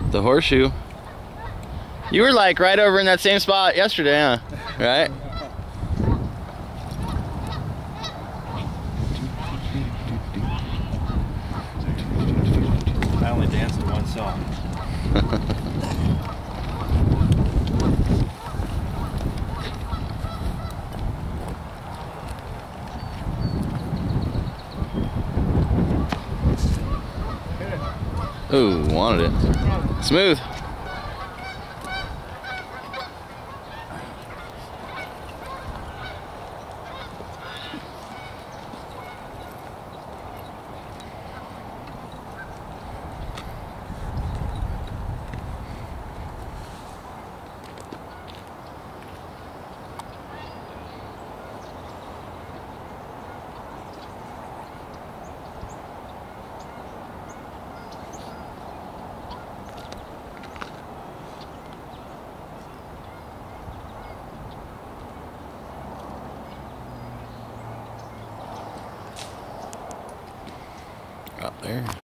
The horseshoe. You were like right over in that same spot yesterday, huh? Right? I only danced to one song. Ooh, wanted it. Smooth. Out there.